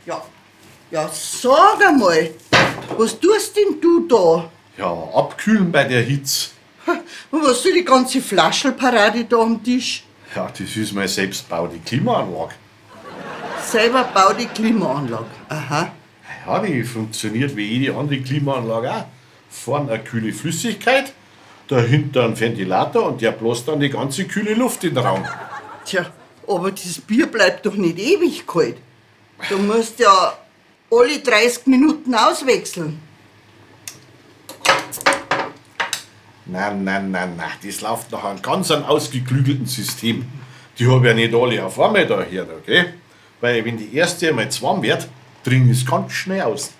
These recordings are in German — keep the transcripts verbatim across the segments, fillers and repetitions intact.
Ja, ja, sag einmal, was tust denn du da? Ja, abkühlen bei der Hitze. Und was soll die ganze Flaschelparade da am Tisch? Ja, das ist meine selbstbaute Klimaanlage. Selber bau die Klimaanlage. Aha. Ja, die funktioniert wie jede andere Klimaanlage auch. Vorne eine kühle Flüssigkeit, dahinter ein Ventilator und der bläst dann die ganze kühle Luft in den Raum. Tja, aber das Bier bleibt doch nicht ewig kalt. Du musst ja alle dreißig Minuten auswechseln. Nein, nein, nein, nein, das läuft nach einem ganz einem ausgeklügelten System. Die habe ja nicht alle auf einmal da her, okay? Weil wenn die erste einmal zu warm wird, dringen es ganz schnell aus.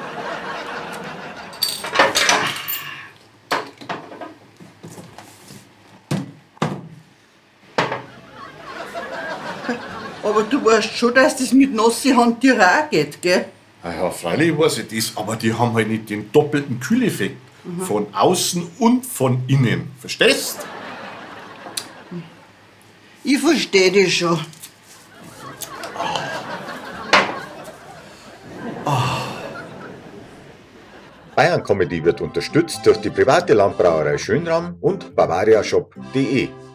Aber du weißt schon, dass das mit nasser Hand dir auch geht, gell? Ah ja, freilich weiß ich das, aber die haben halt nicht den doppelten Kühleffekt. Mhm. Von außen und von innen. Verstehst? Ich verstehe das schon. Bayern Comedy wird unterstützt durch die private Landbrauerei Schönram und bavariashop punkt de.